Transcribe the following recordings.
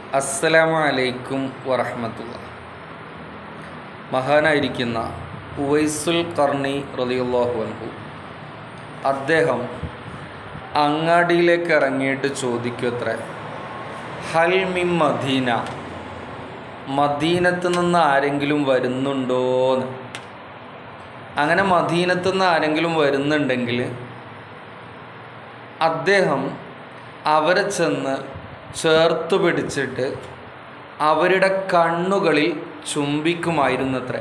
അസ്സലാമു അലൈക്കും വറഹ്മത്തുള്ളാഹി. മഹാനായിരിക്കുന്ന ഉവൈസുൽ ഖർണി റളിയല്ലാഹു അൻഹു അദ്ദേഹം അങ്ങാടിയിലേക്ക് ഇറങ്ങിയിട്ട് ചോദിക്കുമത്രേ, ഹൽ മിൻ മദീന, മദീനത്ത് നിന്ന് ആരെങ്കിലും വരുന്നുണ്ടോന്ന്. അങ്ങനെ മദീനത്ത് നിന്ന് ആരെങ്കിലും വരുന്നുണ്ടെങ്കിൽ അദ്ദേഹം അവരെ ചെന്ന് ചേർത്ത് പിടിച്ചിട്ട് അവരുടെ കണ്ണുകളിൽ ചുംബിക്കുമായിരുന്നത്രേ.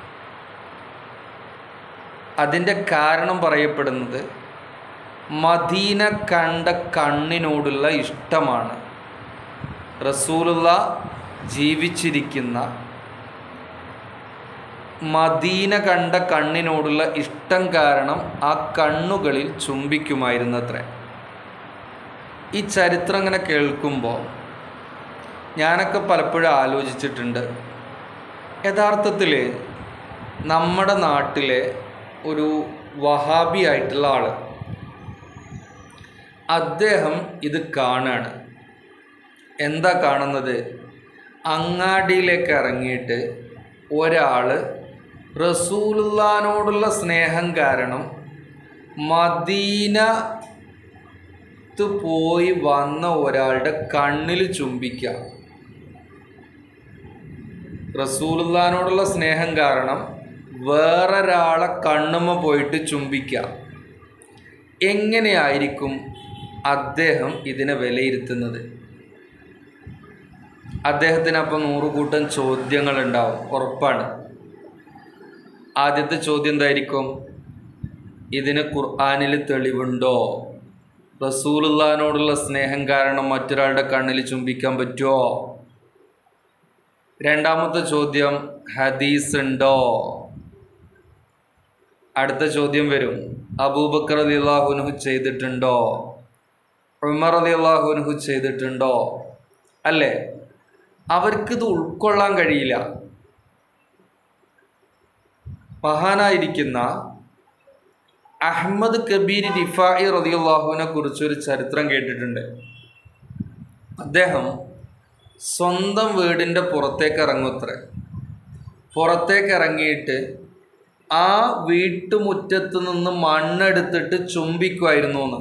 അതിൻ്റെ കാരണം പറയപ്പെടുന്നത് മദീന കണ്ട കണ്ണിനോടുള്ള ഇഷ്ടമാണ്. റസൂലുള്ള ജീവിച്ചിരിക്കുന്ന മദീന കണ്ട കണ്ണിനോടുള്ള ഇഷ്ടം കാരണം ആ കണ്ണുകളിൽ ചുംബിക്കുമായിരുന്നത്രേ. ഈ ചരിത്രം ഇങ്ങനെ കേൾക്കുമ്പോൾ ഞാനൊക്കെ പലപ്പോഴും ആലോചിച്ചിട്ടുണ്ട്, യഥാർത്ഥത്തിൽ നമ്മുടെ നാട്ടിലെ ഒരു വഹാബി ആയിട്ടുള്ള ആൾ അദ്ദേഹം ഇത് കാണാണ്. എന്താ കാണുന്നത്? അങ്ങാടിയിലേക്ക് ഇറങ്ങിയിട്ട് ഒരാൾ റസൂലുള്ളാഹിനോടുള്ള സ്നേഹം കാരണം മദീന പോയി വന്ന ഒരാളുടെ കണ്ണിൽ ചുംബിക്കുക. റസൂലുള്ളാഹിനോടുള്ള സ്നേഹം കാരണം വേറൊരാളെ കണ്ണുമ്മ പോയിട്ട് ചുംബിക്കുക. എങ്ങനെയായിരിക്കും അദ്ദേഹം ഇതിനെ വിലയിരുത്തുന്നത്? അദ്ദേഹത്തിന് അപ്പം 100 കൂട്ടം ചോദ്യങ്ങളുണ്ടാവും, ഉറപ്പാണ്. ആദ്യത്തെ ചോദ്യം എന്തായിരിക്കും? ഇതിന് ഖുർആനിൽ തെളിവുണ്ടോ? റസൂലുള്ളാഹിനോടുള്ള സ്നേഹം കാരണം മറ്റൊരാളുടെ കണ്ണിൽ ചുംബിക്കാൻ പറ്റുമോ? രണ്ടാമത്തെ ചോദ്യം, ഹദീസ് ഉണ്ടോ? അടുത്ത ചോദ്യം വരും, അബൂബക്കർ റളിയല്ലാഹു അൻഹു ചെയ്തിട്ടുണ്ടോ? ഉമർ റളിയല്ലാഹു അൻഹു ചെയ്തിട്ടുണ്ടോ? അല്ലേ? അവർക്കിത് ഉൾക്കൊള്ളാൻ കഴിയില്ല. മഹാനായിരിക്കുന്ന അഹ്മദ് കബീർ റിഫായി റളിയല്ലാഹുവിനെ കുറിച്ചൊരു ചരിത്രം കേട്ടിട്ടുണ്ട്. അദ്ദേഹം സ്വന്തം വീടിൻ്റെ പുറത്തേക്ക് ഇറങ്ങുത്രേ. പുറത്തേക്ക് ഇറങ്ങിയിട്ട് ആ വീട്ടുമുറ്റത്ത് നിന്ന് മണ്ണെടുത്തിട്ട് ചുംബിക്കുമായിരുന്നു എന്ന്.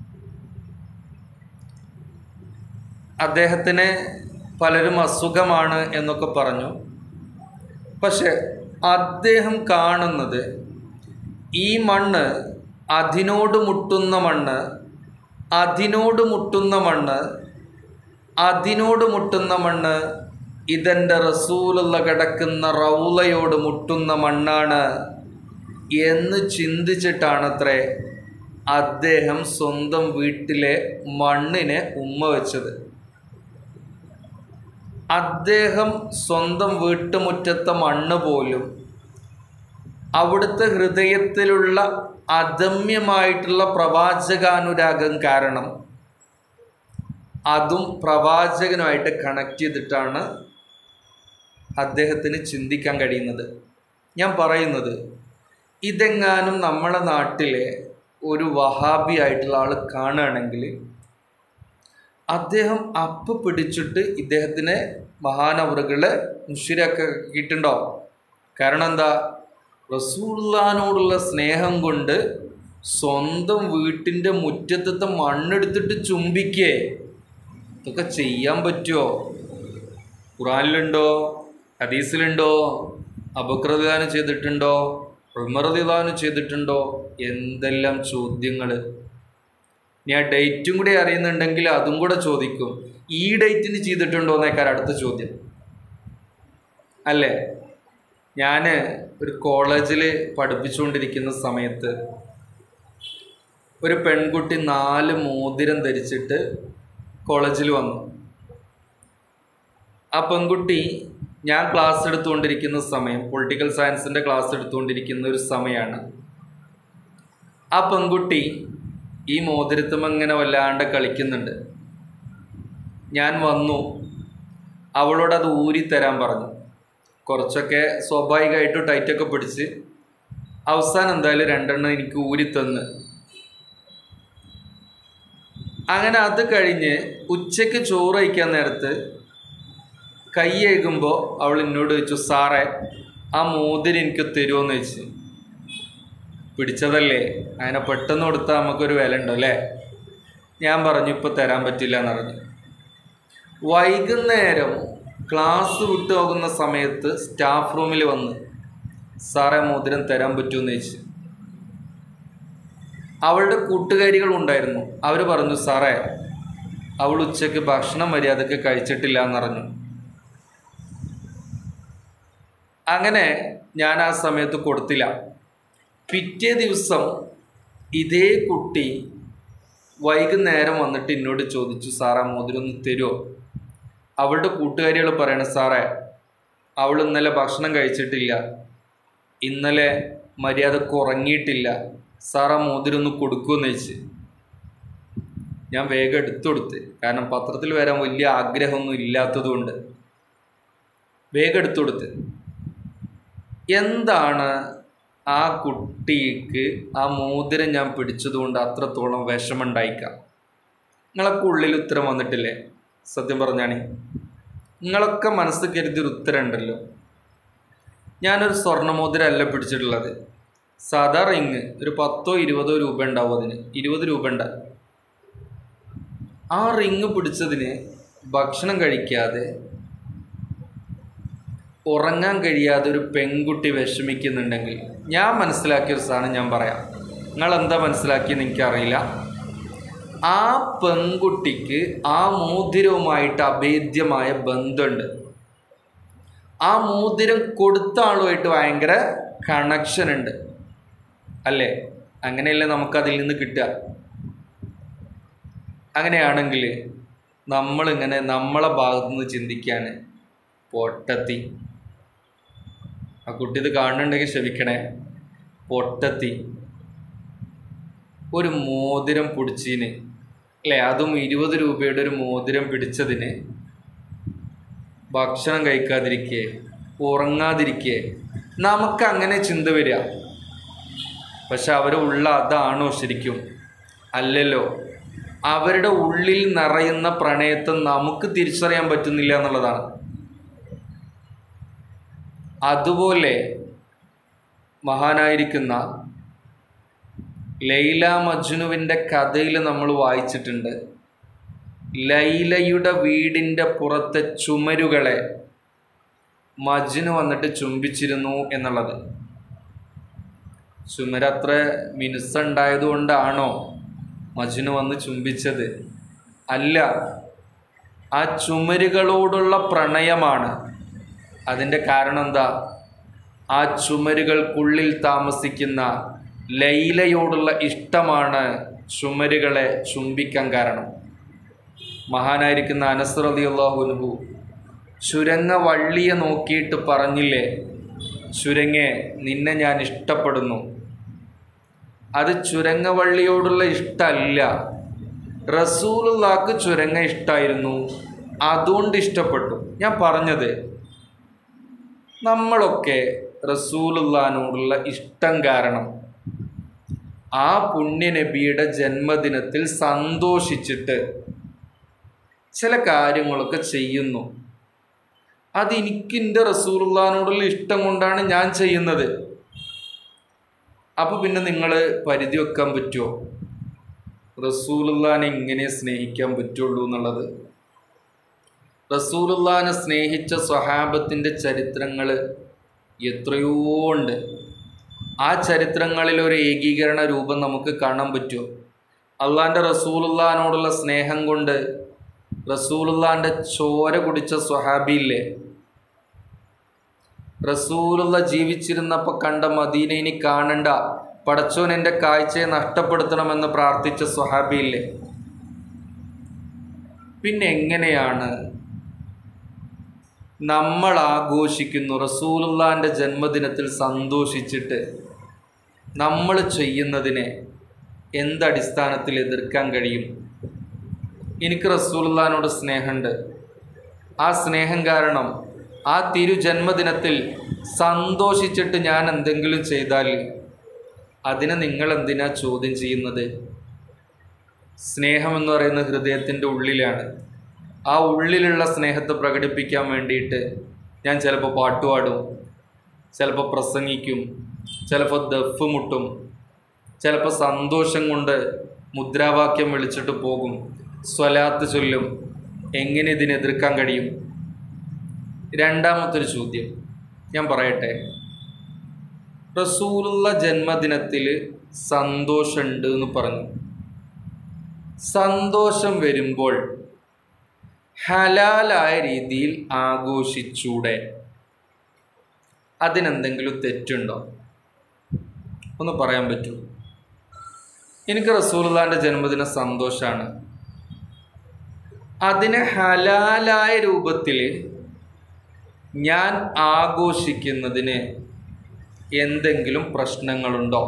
അദ്ദേഹത്തിന് പലരും അസുഖമാണ് എന്നൊക്കെ പറഞ്ഞു. പക്ഷെ അദ്ദേഹം കാണുന്നത് ഈ മണ്ണ്, അതിനോട് മുട്ടുന്ന മണ്ണ്, അതിനോട് മുട്ടുന്ന മണ്ണ്, അതിനോട് മുട്ടുന്ന മണ്ണ് ഇതെൻ്റെ റസൂലുള്ള കിടക്കുന്ന റൗളയോട് മുട്ടുന്ന മണ്ണാണ് എന്ന് ചിന്തിച്ചിട്ടാണത്രേ അദ്ദേഹം സ്വന്തം വീട്ടിലെ മണ്ണിനെ ഉമ്മ വെച്ചത്. അദ്ദേഹം സ്വന്തം വീട്ടുമുറ്റത്തെ മണ്ണ് പോലും അവിടുത്തെ ഹൃദയത്തിലുള്ള അദമ്യമായിട്ടുള്ള പ്രവാചകാനുരാഗം കാരണം അതും പ്രവാചകനുമായിട്ട് കണക്ട് ചെയ്തിട്ടാണ് അദ്ദേഹത്തിന് ചിന്തിക്കാൻ കഴിയുന്നത്. ഞാൻ പറയുന്നത്, ഇതെങ്ങാനും നമ്മളെ നാട്ടിലെ ഒരു വഹാബി ആയിട്ടുള്ള ആൾ കാണുകയാണെങ്കിൽ അദ്ദേഹം അപ്പം പിടിച്ചിട്ട് ഇദ്ദേഹത്തിനെ മഹാനവറുകളെ മുശ്രിക്കാക്കിയിട്ടുണ്ടോ? കാരണം എന്താ? റസൂലുള്ളാഹിനോടുള്ള സ്നേഹം കൊണ്ട് സ്വന്തം വീട്ടിൻ്റെ മുറ്റത്തത്തെ മണ്ണെടുത്തിട്ട് ചുംബിക്കേ. ഇതൊക്കെ ചെയ്യാൻ പറ്റുമോ? ഖുർആനിലുണ്ടോ? ഹദീസിലുണ്ടോ? അബൂബക്കർ റളിയല്ലാഹു ചെയ്തിട്ടുണ്ടോ? ഉമർ റളിയല്ലാഹു ചെയ്തിട്ടുണ്ടോ? എന്തെല്ലാം ചോദ്യങ്ങൾ! ഞാൻ ഡേറ്റും കൂടി അറിയുന്നുണ്ടെങ്കിൽ അതും കൂടെ ചോദിക്കും. ഈ ഡേറ്റിന് ചെയ്തിട്ടുണ്ടോ എന്നേക്കാൾ അടുത്ത ചോദ്യം അല്ലേ? ഞാൻ ഒരു കോളേജിൽ പഠിപ്പിച്ചുകൊണ്ടിരിക്കുന്ന സമയത്ത് ഒരു പെൺകുട്ടി 4 മോതിരം ധരിച്ചിട്ട് കോളേജിൽ വന്നു. ആ പെൺകുട്ടി ഞാൻ ക്ലാസ് എടുത്തുകൊണ്ടിരിക്കുന്ന സമയം, പൊളിറ്റിക്കൽ സയൻസിൻ്റെ ക്ലാസ് എടുത്തുകൊണ്ടിരിക്കുന്ന ഒരു സമയമാണ്. ആ പെൺകുട്ടി ഈ മോതിരത്തും അങ്ങനെ വല്ലാണ്ട് കളിക്കുന്നുണ്ട്. ഞാൻ വന്നു, അവളോട് അത് ഊരിത്തരാൻ പറഞ്ഞു. കുറച്ചൊക്കെ സ്വാഭാവികമായിട്ട് ടൈറ്റൊക്കെ പിടിച്ച് അവസാനം എന്തായാലും 2 എനിക്ക് ഊരിത്തന്ന്. അങ്ങനെ അത് കഴിഞ്ഞ് ഉച്ചയ്ക്ക് ചോറ് കഴിക്കാൻ നേരത്ത് കൈ കഴുകുമ്പോൾ അവൾ എന്നോട് ചോദിച്ചു, സാറേ ആ മോതിരം എനിക്ക് തരുമോയെന്ന് ചോദിച്ചു. പിടിച്ചതല്ലേ, അങ്ങനെ പെട്ടെന്ന് കൊടുത്താൽ നമുക്കൊരു വില ഉണ്ടോ അല്ലേ. ഞാൻ പറഞ്ഞു ഇപ്പോൾ തരാൻ പറ്റില്ല എന്ന് പറഞ്ഞു. വൈകുന്നേരം ക്ലാസ് വിട്ടു പോകുന്ന സമയത്ത് സ്റ്റാഫ് റൂമിൽ വന്ന്, സാറേ മോതിരം തരാൻ പറ്റുമെന്ന് ചോദിച്ചു. അവളുടെ കൂട്ടുകാരികൾ ഉണ്ടായിരുന്നു. അവർ പറഞ്ഞു, സാറേ അവൾ ഉച്ചയ്ക്ക് ഭക്ഷണം മര്യാദക്ക് കഴിച്ചിട്ടില്ല എന്നറിഞ്ഞു. അങ്ങനെ ഞാൻ ആ സമയത്ത് കൊടുത്തില്ല. പിറ്റേ ദിവസം ഇതേ കുട്ടി വൈകുന്നേരം വന്നിട്ട് എന്നോട് ചോദിച്ചു, സാറേ മോതിരം ഒന്ന് തരുമോ. അവളുടെ കൂട്ടുകാരികൾ പറയണം, സാറേ അവൾ ഇന്നലെ ഭക്ഷണം കഴിച്ചിട്ടില്ല, ഇന്നലെ മര്യാദക്ക് ഉറങ്ങിയിട്ടില്ല, സാറാ മോതിരം ഒന്ന് കൊടുക്കുമെന്ന് ചോദിച്ച്. ഞാൻ വേഗം എടുത്തു കൊടുത്ത്. കാരണം പത്രത്തിൽ വരാൻ വലിയ ആഗ്രഹമൊന്നും ഇല്ലാത്തതുകൊണ്ട് വേഗം എടുത്തു കൊടുത്ത്. എന്താണ് ആ കുട്ടിക്ക് ആ മോതിരം ഞാൻ പിടിച്ചതുകൊണ്ട് അത്രത്തോളം വിഷമമുണ്ടായിക്കാം? നിങ്ങളൊക്കെ ഉള്ളിൽ ഉത്തരം വന്നിട്ടില്ലേ? സത്യം പറഞ്ഞാണ് നിങ്ങളൊക്കെ മനസ്സ് കരുതിയൊരു ഉത്തരം ഉണ്ടല്ലോ. ഞാനൊരു സ്വർണ്ണമോതിരമല്ല പിടിച്ചിട്ടുള്ളത്, സാധാ റിങ്. ഒരു 10-20 രൂപ ഉണ്ടാവും, അതിന് 20 രൂപ ഉണ്ട്. ആ റിങ് പിടിച്ചതിന് ഭക്ഷണം കഴിക്കാതെ ഉറങ്ങാൻ കഴിയാതെ ഒരു പെൺകുട്ടി വിഷമിക്കുന്നുണ്ടെങ്കിൽ ഞാൻ മനസ്സിലാക്കിയൊരു സാധനം ഞാൻ പറയാം. നിങ്ങളെന്താ മനസ്സിലാക്കിയെന്ന് എനിക്കറിയില്ല. ആ പെൺകുട്ടിക്ക് ആ മോതിരവുമായിട്ട് അഭേദ്യമായ ബന്ധമുണ്ട്. ആ മോതിരം കൊടുത്ത ആളുമായിട്ട് ഭയങ്കര കണക്ഷൻ ഉണ്ട് അല്ലേ? അങ്ങനെയല്ലേ നമുക്കതിൽ നിന്ന് കിട്ടുക. അങ്ങനെയാണെങ്കിൽ നമ്മളിങ്ങനെ നമ്മളെ ഭാഗത്തു നിന്ന് ചിന്തിക്കാൻ പൊട്ടത്തി. ആ കുട്ടി ഇത് കാണുന്നുണ്ടെങ്കിൽ ക്ഷമിക്കണേ. പൊട്ടത്തി ഒരു മോതിരം പിടിച്ചതിന് അല്ലേ, അതും 20 രൂപയുടെ ഒരു മോതിരം പിടിച്ചതിന് ഭക്ഷണം കഴിക്കാതിരിക്കേ ഉറങ്ങാതിരിക്കേ നമുക്കങ്ങനെ ചിന്ത വരിക. പക്ഷെ അവരുടെ ഉള്ള അതാണോ ശരിക്കും? അല്ലല്ലോ. അവരുടെ ഉള്ളിൽ നിറയുന്ന പ്രണയത്തെ നമുക്ക് തിരിച്ചറിയാൻ പറ്റുന്നില്ല എന്നുള്ളതാണ്. അതുപോലെ മഹാനായിരിക്കുന്ന ലൈല മജ്നുവിൻ്റെ കഥയിൽ നമ്മൾ വായിച്ചിട്ടുണ്ട്, ലൈലയുടെ വീടിൻ്റെ പുറത്തെ ചുമരുകളെ മജ്നു വന്നിട്ട് ചുംബിച്ചിരുന്നു എന്നുള്ളത്. ചുമരത്ര മിനുസുണ്ടായതുകൊണ്ടാണോ മജ്നു വന്ന് ചുംബിച്ചത്? അല്ല, ആ ചുമരുകളോടുള്ള പ്രണയമാണ്. അതിൻ്റെ കാരണം എന്താ? ആ ചുമരുകൾക്കുള്ളിൽ താമസിക്കുന്ന ലൈലയോടുള്ള ഇഷ്ടമാണ് ചുമരുകളെ ചുംബിക്കാൻ കാരണം. മഹാനായിരിക്കുന്ന അനസ് റളിയല്ലാഹു അൻഹു ചുരങ്ങ വള്ളിയെ നോക്കിയിട്ട് പറഞ്ഞില്ലേ, ചുരങ്ങേ നിന്നെ ഞാൻ ഇഷ്ടപ്പെടുന്നു. അത് ചുരങ്ങവള്ളിയോടുള്ള ഇഷ്ടമല്ല, റസൂലുള്ളാഹിക്ക് ചുരങ്ങ ഇഷ്ടമായിരുന്നു, അതുകൊണ്ട് ഇഷ്ടപ്പെട്ടു. ഞാൻ പറഞ്ഞത് നമ്മളൊക്കെ റസൂലുള്ളാഹിനോടുള്ള ഇഷ്ടം കാരണം ആ പുണ്യനബിയുടെ ജന്മദിനത്തിൽ സന്തോഷിച്ചിട്ട് ചില കാര്യങ്ങളൊക്കെ ചെയ്യുന്നു. അതെനിക്ക് എൻ്റെ റസൂലുള്ളാഹിനോടുള്ള ഇഷ്ടം കൊണ്ടാണ് ഞാൻ ചെയ്യുന്നത്. അപ്പോൾ പിന്നെ നിങ്ങൾ പരിധി വെക്കാൻ പറ്റുമോ? റസൂലുള്ളാഹിനെ ഇങ്ങനെ സ്നേഹിക്കാൻ പറ്റുള്ളൂ എന്നുള്ളത്. റസൂലുള്ളാഹിനെ സ്നേഹിച്ച സ്വഹാബത്തിൻ്റെ ചരിത്രങ്ങൾ എത്രയോ ഉണ്ട്. ആ ചരിത്രങ്ങളിൽ ഒരു ഏകീകരണ രൂപം നമുക്ക് കാണാൻ പറ്റുമോ? അള്ളാഹിൻ്റെ റസൂലുള്ളാഹിനോടുള്ള സ്നേഹം കൊണ്ട് റസൂലുള്ളാഹിൻ്റെ ചോര കുടിച്ച സ്വഹാബിയില്ലേ, റസൂലുള്ള ജീവിച്ചിരുന്നപ്പോൾ കണ്ട മദീന ഇനി കാണണ്ട, പടച്ചോൻ എൻ്റെ കാഴ്ചയെ നഷ്ടപ്പെടുത്തണമെന്ന് പ്രാർത്ഥിച്ച സ്വഹാബിയില്ലേ. പിന്നെ എങ്ങനെയാണ് നമ്മൾ ആഘോഷിക്കുന്നു റസൂലുള്ളാഹിൻ്റെ ജന്മദിനത്തിൽ സന്തോഷിച്ചിട്ട് നമ്മൾ ചെയ്യുന്നതിനെ എന്തടിസ്ഥാനത്തിൽ എതിർക്കാൻ കഴിയും? എനിക്ക് റസൂലുള്ളാഹിനോട് സ്നേഹമുണ്ട്. ആ സ്നേഹം കാരണം ആ തിരു ജന്മദിനത്തിൽ സന്തോഷിച്ചിട്ട് ഞാൻ എന്തെങ്കിലും ചെയ്താൽ അതിനെ നിങ്ങൾ എന്തിനാ ചോദ്യം ചെയ്യുന്നത്? സ്നേഹമെന്ന് പറയുന്ന ഹൃദയത്തിൻ്റെ ഉള്ളിലാണ്. ആ ഉള്ളിലുള്ള സ്നേഹത്തെ പ്രകടിപ്പിക്കാൻ വേണ്ടിയിട്ട് ഞാൻ ചിലപ്പോൾ പാട്ടുപാടും, ചിലപ്പോൾ പ്രസംഗിക്കും, ചിലപ്പോൾ ദഫ് മുട്ടും, ചിലപ്പോൾ സന്തോഷം കൊണ്ട് മുദ്രാവാക്യം വിളിച്ചിട്ട് പോകും, സ്വലാത്ത് ചൊല്ലും. എങ്ങനെ ഇതിനെ എതിർക്കാൻ കഴിയും? രണ്ടാമത്തൊരു ചോദ്യം ഞാൻ പറയട്ടെ. റസൂലുള്ള ജന്മദിനത്തിൽ സന്തോഷമുണ്ട് എന്ന് പറഞ്ഞു. സന്തോഷം വരുമ്പോൾ ഹലാലായ രീതിയിൽ ആഘോഷിച്ചൂടെ? അതിനെന്തെങ്കിലും തെറ്റുണ്ടോ? ഒന്ന് പറയാൻ പറ്റൂ? എനിക്ക് റസൂലുള്ളാഹിൻ്റെ ജന്മദിന സന്തോഷമാണ്. അതിനെ ഹലാലായ രൂപത്തിൽ ഞാൻ ആഘോഷിക്കുന്നതിന് എന്തെങ്കിലും പ്രശ്നങ്ങളുണ്ടോ?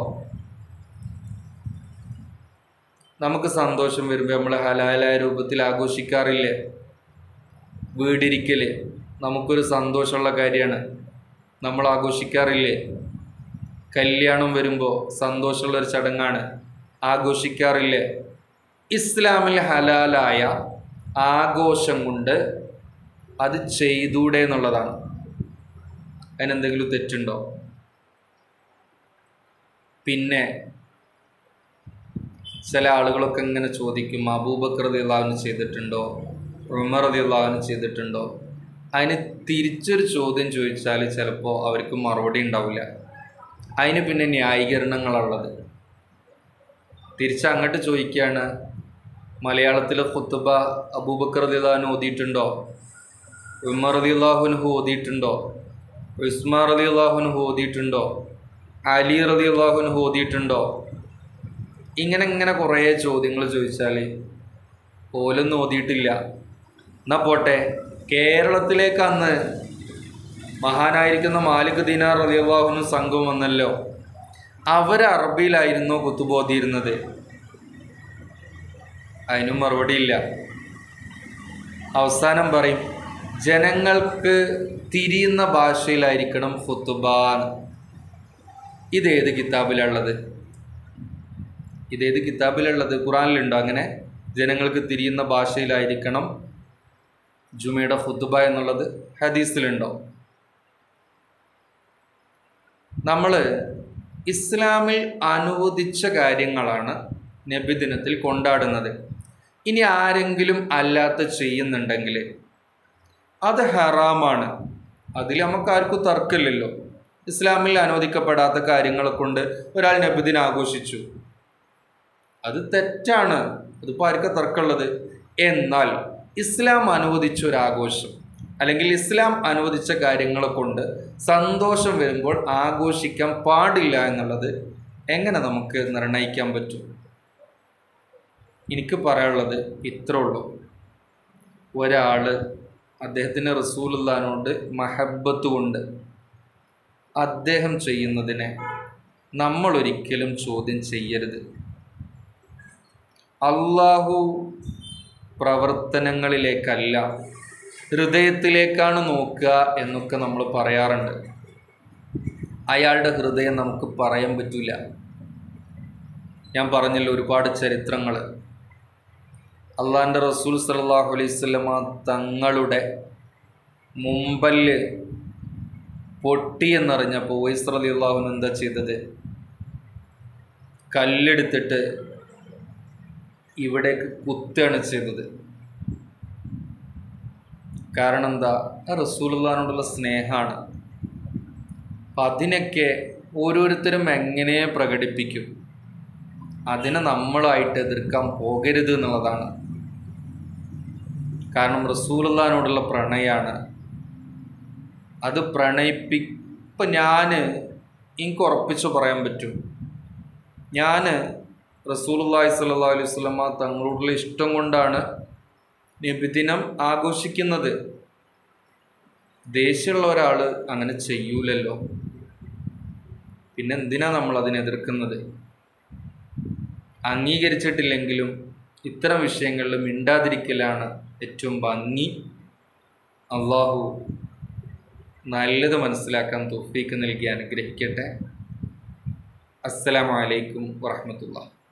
നമുക്ക് സന്തോഷം വരുമ്പോൾ നമ്മൾ ഹലാലായ രൂപത്തിൽ ആഘോഷിക്കാറില്ലേ? വീടിരിക്കൽ നമുക്കൊരു സന്തോഷമുള്ള കാര്യമാണ്, നമ്മൾ ആഘോഷിക്കാറില്ലേ? കല്യാണം വരുമ്പോൾ സന്തോഷമുള്ളൊരു ചടങ്ങാണ്, ആഘോഷിക്കാറില്ലേ? ഇസ്ലാമിൽ ഹലാലായ ആഘോഷം കൊണ്ട് അത് ചെയ്തൂടെ എന്നുള്ളതാണ്. അതിനെന്തെങ്കിലും തെറ്റുണ്ടോ? പിന്നെ ചില ആളുകളൊക്കെ ഇങ്ങനെ ചോദിക്കും, അബൂബക്കർ റളിയല്ലാഹു അൻഹു ചെയ്തിട്ടുണ്ടോ, ഉമർ റളിയല്ലാഹു അൻഹു ചെയ്തിട്ടുണ്ടോ? അതിന് തിരിച്ചൊരു ചോദ്യം ചോദിച്ചാൽ ചിലപ്പോൾ അവർക്ക് മറുപടി ഉണ്ടാവില്ല. അതിന് പിന്നെ ന്യായീകരണങ്ങളുള്ളത്. തിരിച്ചങ്ങോട്ട് ചോദിക്കുകയാണ്, മലയാളത്തിലെ ഖുത്ബ അബൂബക്കർ റളിയല്ലാഹു അൻഹു ഓതിയിട്ടുണ്ടോ, ഉമർ റളിയല്ലാഹു അൻഹു ഓതിയിട്ടുണ്ടോ, ഉസ്മാൻ റളിയല്ലാഹു അൻഹു ഓതിയിട്ടുണ്ടോ, അലി റളിയല്ലാഹു അൻഹു ഓതിയിട്ടുണ്ടോ? ഇങ്ങനെ കുറേ ചോദ്യങ്ങൾ ചോദിച്ചാൽ ഓലൊന്നും ഓതിയിട്ടില്ല. എന്നാൽ പോട്ടെ, കേരളത്തിലേക്ക് അന്ന് മഹാനായിരിക്കുന്ന മാലിക് ദീനാർ റളിയല്ലാഹു അൻഹു സംഘം വന്നല്ലോ. അവർ അറബിയിലായിരുന്നോ ഖുത്ബ ഓതിയിരുന്നത്? അതിനും മറുപടിയില്ല. അവസാനം പറയും, ജനങ്ങൾക്ക് തിരിയുന്ന ഭാഷയിലായിരിക്കണം ഖുത്ബ. ഇതേത് കിതാബിലുള്ളത്? ഇതേത് കിതാബിലുള്ളത്? ഖുറാനിലുണ്ടോ അങ്ങനെ ജനങ്ങൾക്ക് തിരിയുന്ന ഭാഷയിലായിരിക്കണം ജുമയുടെ ഖുത്ബ എന്നുള്ളത്? ഹദീസിലുണ്ടോ? നമ്മൾ ഇസ്ലാമിൽ അനുവദിച്ച കാര്യങ്ങളാണ് നബിദിനത്തിൽ കൊണ്ടാടുന്നത്. ഇനി ആരെങ്കിലും അല്ലാത്ത ചെയ്യുന്നുണ്ടെങ്കിൽ അത് ഹറാമാണ്. അതിൽ നമുക്കാർക്കും തർക്കമില്ലല്ലോ. ഇസ്ലാമിൽ അനുവദിക്കപ്പെടാത്ത കാര്യങ്ങളെ കൊണ്ട് ഒരാൾ നബിദിനം ആഘോഷിച്ചു, അത് തെറ്റാണ്. അതിപ്പോൾ ആർക്കും തർക്കമുള്ളത്? എന്നാൽ ഇസ്ലാം അനുവദിച്ച ഒരു ആഘോഷം അല്ലെങ്കിൽ ഇസ്ലാം അനുവദിച്ച കാര്യങ്ങളെ കൊണ്ട് സന്തോഷം വരുമ്പോൾ ആഘോഷിക്കാൻ പാടില്ല എന്നുള്ളത് എങ്ങനെ നമുക്ക് നിർണ്ണയിക്കാൻ പറ്റും? എനിക്ക് പറയാനുള്ളത് ഇത്രേ ഉള്ളൂ. ഒരാൾ അദ്ദേഹത്തിന് റസൂലുള്ളാഹിനോട് മഹബ്ബത്ത് കൊണ്ട് അദ്ദേഹം ചെയ്യുന്നതിനെ നമ്മളൊരിക്കലും ചോദ്യം ചെയ്യരുത്. അള്ളാഹു പ്രവർത്തനങ്ങളിലേക്കല്ല, ഹൃദയത്തിലേക്കാണ് നോക്കുക എന്നൊക്കെ നമ്മൾ പറയാറുണ്ട്. അയാളുടെ ഹൃദയം നമുക്ക് പറയാൻ പറ്റില്ല. ഞാൻ പറഞ്ഞല്ലോ ഒരുപാട് ചരിത്രങ്ങൾ. അള്ളാഹിൻ്റെ റസൂൽ സല്ലല്ലാഹു അലൈഹി വസല്ലമ തങ്ങളുടെ മുമ്പല്ല് പൊട്ടിയെന്നറിഞ്ഞപ്പോൾ ഉവൈസ് റളിയല്ലാഹു അൻഹു എന്താ ചെയ്തത്? കല്ലെടുത്തിട്ട് ഇവിടേക്ക് കുത്തുകയാണ് ചെയ്തത്. കാരണം എന്താ? റസൂലുള്ളാഹിനോടുള്ള സ്നേഹമാണ്. അപ്പം അതിനൊക്കെ ഓരോരുത്തരും എങ്ങനെ പ്രകടിപ്പിക്കും? അതിനെ നമ്മളായിട്ട് എതിർക്കാൻ പോകരുത് എന്നുള്ളതാണ്. കാരണം റസൂലുള്ളാഹിനോടുള്ള പ്രണയമാണ്. അത് ഇപ്പം എനിക്ക് ഉറപ്പിച്ചു പറയാൻ പറ്റും, ഞാൻ റസൂലുള്ളാഹി സ്വല്ലല്ലാഹു അലൈഹി വസല്ലമ തങ്ങളോടുള്ള ഇഷ്ടം കൊണ്ടാണ് നബിദിനം ആഘോഷിക്കുന്നത്. ദേഷ്യമുള്ള ഒരാൾ അങ്ങനെ ചെയ്യൂലല്ലോ. പിന്നെ എന്തിനാ നമ്മൾ അതിനെ എതിർക്കുന്നത്? അംഗീകരിച്ചിട്ടില്ലെങ്കിലും ഇത്തരം വിഷയങ്ങളിൽ മിണ്ടാതിരിക്കലാണ് ഏറ്റവും ഭംഗി. അള്ളാഹു നല്ലത് മനസ്സിലാക്കാൻ തൗഫീക്ക് നൽകി അനുഗ്രഹിക്കട്ടെ. അസ്സലാമു അലൈക്കും വറഹ്മത്തുള്ളാഹി.